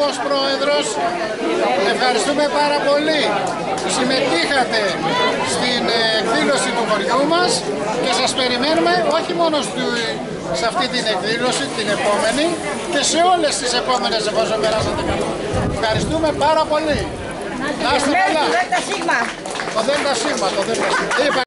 ως πρόεδρος. Ευχαριστούμε πάρα πολύ. Συμμετείχατε στην εκδήλωση του χωριού μας και σας περιμένουμε όχι μόνο σε αυτή την εκδήλωση, την επόμενη, και σε όλες τις επόμενες εφόσον περάσατε καλά. Ευχαριστούμε πάρα πολύ. Να είστε καλά. Το ΔΣ.